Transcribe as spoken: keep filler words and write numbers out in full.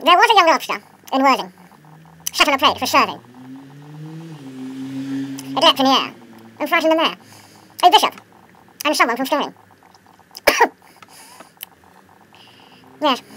There was a young lobster in Worthing, sat on a plate for serving. It leapt in the air and frightened the mayor, a bishop, and someone from Stoney. Yes.